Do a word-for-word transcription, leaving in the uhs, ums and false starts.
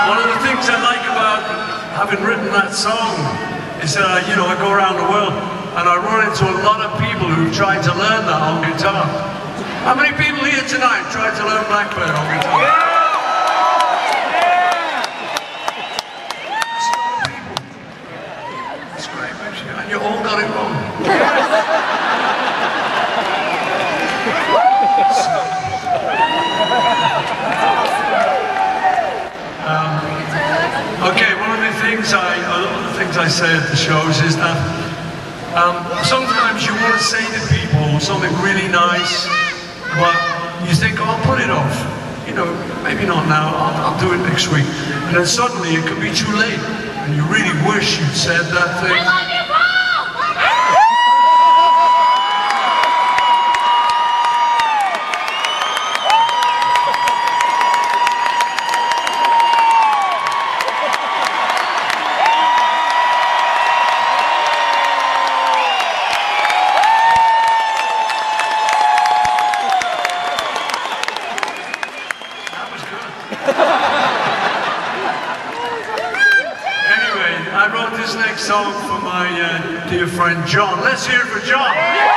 One of the things I like about having written that song is that, uh, you know, I go around the world and I run into a lot of people who've tried to learn that on guitar. How many people here tonight tried to learn Blackbird on guitar? That's a lot of people. That's great, actually. And you all got it wrong. Um, okay, one of the things I, a lot of the things I say at the shows is that um, sometimes you want to say to people something really nice, but you think, oh, I'll put it off. You know, maybe not now, I'll, I'll do it next week. And then suddenly it could be too late, and you really wish you'd said that thing. I love you, Paul! Anyway, I wrote this next song for my uh, dear friend John. Let's hear it for John.